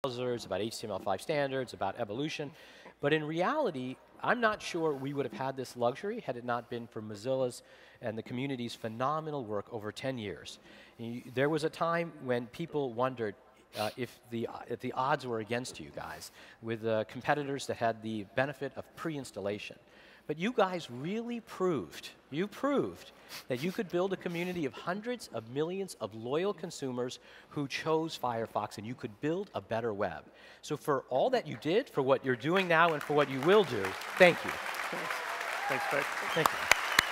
browsers, about HTML5 standards, about evolution. But in reality, I'm not sure we would have had this luxury had it not been for Mozilla's and the community's phenomenal work over 10 years. There was a time when people wondered if the odds were against you guys, with competitors that had the benefit of pre-installation. But you guys really proved that you could build a community of hundreds of millions of loyal consumers who chose Firefox, and you could build a better web. So for all that you did, for what you're doing now, and for what you will do, thank you. Thanks. Thanks, Vic. Thank you.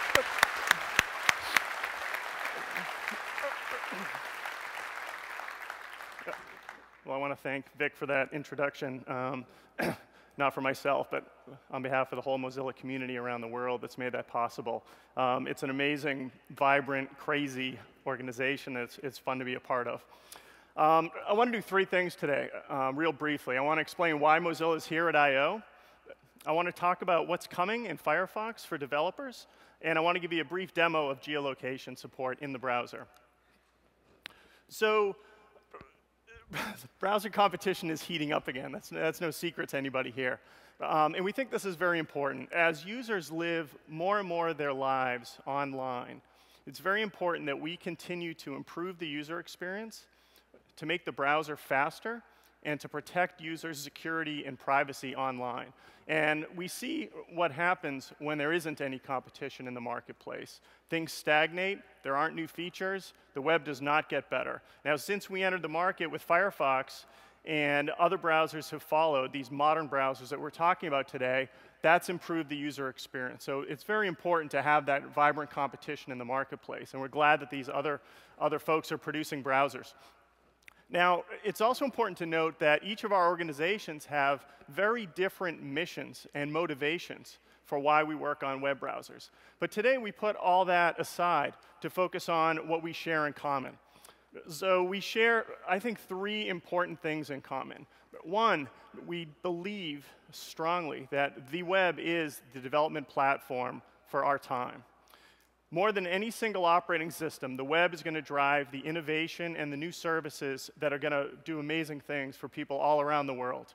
Well, I want to thank Vic for that introduction. Not for myself, but on behalf of the whole Mozilla community around the world that's made that possible. It's an amazing, vibrant, crazy organization that it's fun to be a part of. I want to do three things today, real briefly. I want to explain why Mozilla is here at I/O. I want to talk about what's coming in Firefox for developers, and I want to give you a brief demo of geolocation support in the browser. So, browser competition is heating up again. That's no secret to anybody here. And we think this is very important. As users live more and more of their lives online, it's very important that we continue to improve the user experience, to make the browser faster, and to protect users' security and privacy online. And we see what happens when there isn't any competition in the marketplace. Things stagnate, there aren't new features, the web does not get better. Now, since we entered the market with Firefox and other browsers have followed, these modern browsers that we're talking about today, that's improved the user experience. So it's very important to have that vibrant competition in the marketplace, and we're glad that these other folks are producing browsers. Now, it's also important to note that each of our organizations have very different missions and motivations for why we work on web browsers. But today, we put all that aside to focus on what we share in common. So we share, I think, three important things in common. One, we believe strongly that the web is the development platform for our time. More than any single operating system, the web is going to drive the innovation and the new services that are going to do amazing things for people all around the world.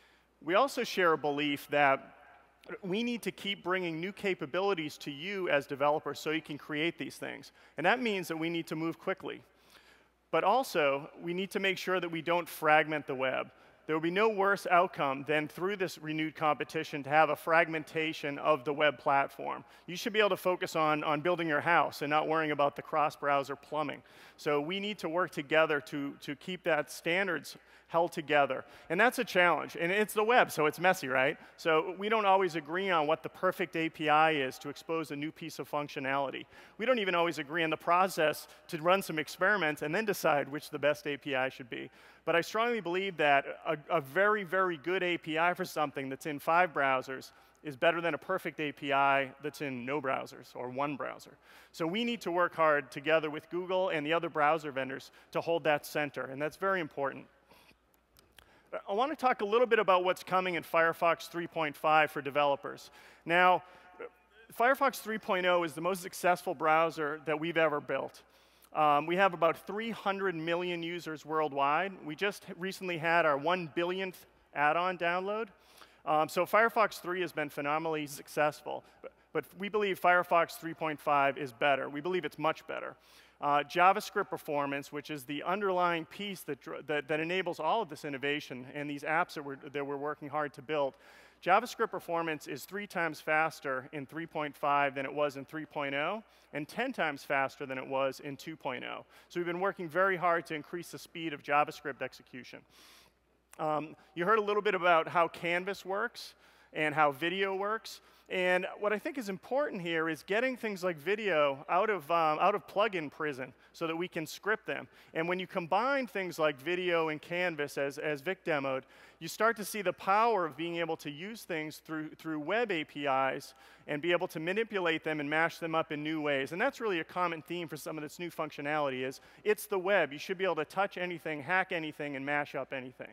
We also share a belief that we need to keep bringing new capabilities to you as developers so you can create these things. And that means that we need to move quickly. But also, we need to make sure that we don't fragment the web. There will be no worse outcome than through this renewed competition to have a fragmentation of the web platform. You should be able to focus on building your house and not worrying about the cross-browser plumbing. So we need to work together to keep that standards held together. And that's a challenge. And it's the web, so it's messy, right? So we don't always agree on what the perfect API is to expose a new piece of functionality. We don't even always agree on the process to run some experiments and then decide which the best API should be. But I strongly believe that a very, very good API for something that's in 5 browsers is better than a perfect API that's in no browsers or 1 browser. So we need to work hard together with Google and the other browser vendors to hold that center, and that's very important. I want to talk a little bit about what's coming in Firefox 3.5 for developers. Now, Firefox 3.0 is the most successful browser that we've ever built. We have about 300 million users worldwide. We just recently had our 1 billionth add-on download. So Firefox 3 has been phenomenally successful. But we believe Firefox 3.5 is better. We believe it's much better. JavaScript performance, which is the underlying piece that enables all of this innovation and these apps that we're working hard to build. JavaScript performance is 3 times faster in 3.5 than it was in 3.0, and 10 times faster than it was in 2.0. So we've been working very hard to increase the speed of JavaScript execution. You heard a little bit about how Canvas works and how video works. And what I think is important here is getting things like video out of plugin prison so that we can script them. And when you combine things like video and Canvas, as Vic demoed, you start to see the power of being able to use things through web APIs and be able to manipulate them and mash them up in new ways. And that's really a common theme for some of this new functionality is it's the web. You should be able to touch anything, hack anything, and mash up anything.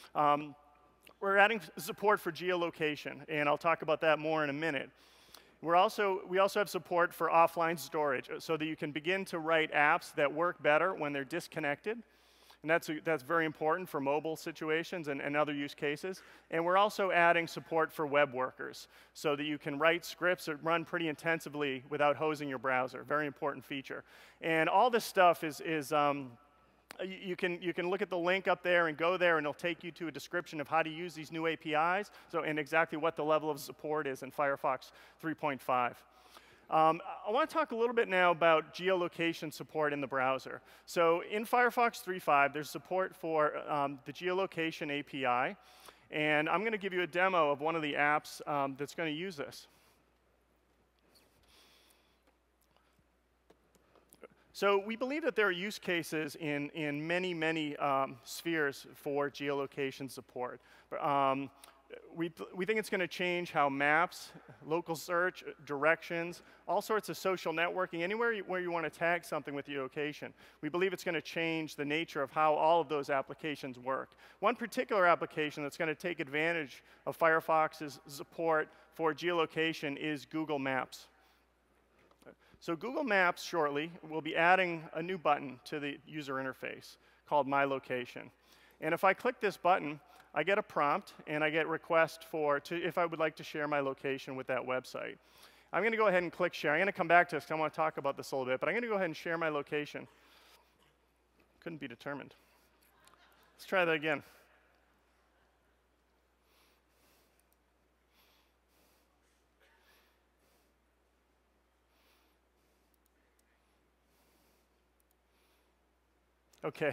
We're adding support for geolocation, and I'll talk about that more in a minute. We also have support for offline storage, so that you can begin to write apps that work better when they're disconnected. And that's very important for mobile situations and other use cases. And we're also adding support for web workers so that you can write scripts that run pretty intensively without hosing your browser. Very important feature. And all this stuff is you can look at the link up there and go there, and it'll take you to a description of how to use these new APIs, and exactly what the level of support is in Firefox 3.5. I want to talk a little bit now about geolocation support in the browser. So in Firefox 3.5, there's support for the geolocation API, and I'm going to give you a demo of one of the apps that's going to use this. So we believe that there are use cases in many spheres for geolocation support. We think it's going to change how maps, local search, directions, all sorts of social networking, anywhere where you want to tag something with geolocation. We believe it's going to change the nature of how all of those applications work. One particular application that's going to take advantage of Firefox's support for geolocation is Google Maps. So Google Maps shortly will be adding a new button to the user interface called My Location. And if I click this button, I get a prompt, and I get a request if I would like to share my location with that website. I'm going to go ahead and click share. I'm going to come back to this because I want to talk about this a little bit, but I'm going to go ahead and share my location. Couldn't be determined. Let's try that again. Okay.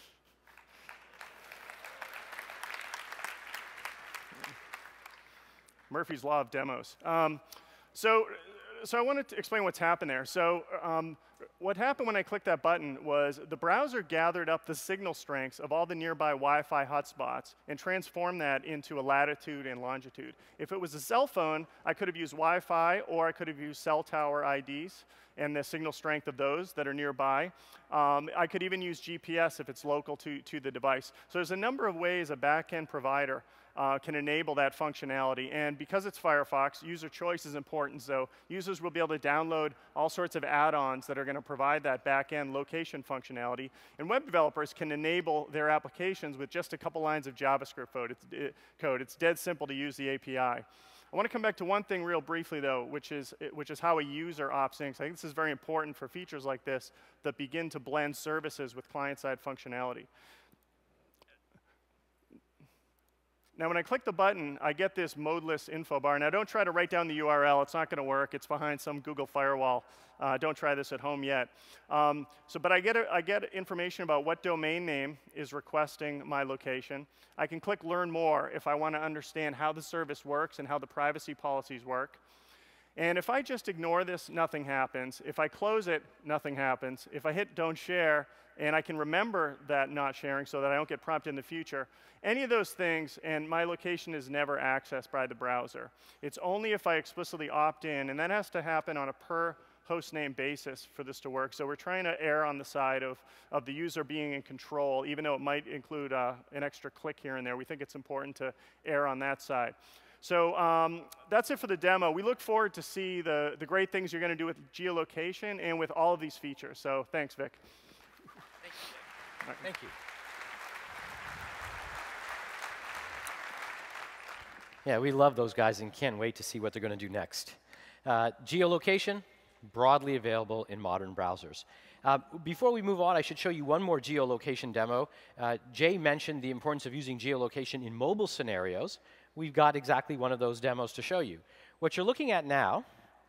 Murphy's Law of demos. So I wanted to explain what's happened there. So what happened when I clicked that button was the browser gathered up the signal strengths of all the nearby Wi-Fi hotspots and transformed that into a latitude and longitude. If it was a cell phone, I could have used Wi-Fi, or I could have used cell tower IDs and the signal strength of those that are nearby. I could even use GPS if it's local to the device. So there's a number of ways a back-end provider can enable that functionality. And because it's Firefox, user choice is important. So users will be able to download all sorts of add-ons that are going to provide that back-end location functionality. And web developers can enable their applications with just a couple lines of JavaScript code. It's dead simple to use the API. I want to come back to one thing real briefly, though, which is how a user opts in. So I think this is very important for features like this that begin to blend services with client-side functionality. Now, when I click the button, I get this modeless info bar. Now, don't try to write down the URL. It's not going to work. It's behind some Google firewall. Don't try this at home yet. But I get information about what domain name is requesting my location. I can click Learn More if I want to understand how the service works and how the privacy policies work. And if I just ignore this, nothing happens. If I close it, nothing happens. If I hit Don't Share, and I can remember that not sharing so that I don't get prompted in the future, any of those things, and my location is never accessed by the browser. It's only if I explicitly opt in, and that has to happen on a per hostname basis for this to work. So we're trying to err on the side of the user being in control, even though it might include an extra click here and there. We think it's important to err on that side. So that's it for the demo. We look forward to see the great things you're going to do with geolocation and with all of these features. So thanks, Vic. Thank you. Right. Thank you. Yeah, we love those guys and can't wait to see what they're going to do next. Geolocation, broadly available in modern browsers. Before we move on, I should show you one more geolocation demo. Jay mentioned the importance of using geolocation in mobile scenarios. We've got exactly one of those demos to show you. What you're looking at now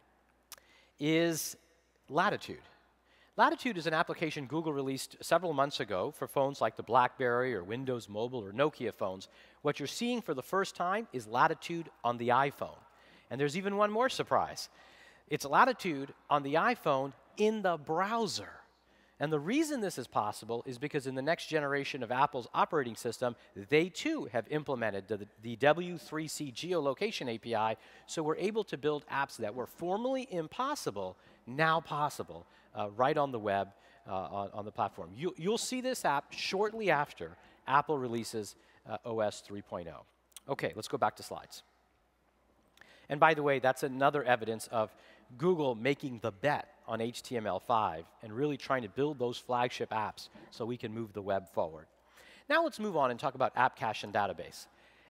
is Latitude. Latitude is an application Google released several months ago for phones like the BlackBerry or Windows Mobile or Nokia phones. What you're seeing for the first time is Latitude on the iPhone. And there's even one more surprise. It's Latitude on the iPhone in the browser. And the reason this is possible is because in the next generation of Apple's operating system, they too have implemented the W3C geolocation API, so we're able to build apps that were formerly impossible, now possible, right on the web, on the platform. You'll see this app shortly after Apple releases OS 3.0. Okay, let's go back to slides. And by the way, that's another evidence of Google making the bet on HTML5 and really trying to build those flagship apps so we can move the web forward. Now let's move on and talk about app cache and database.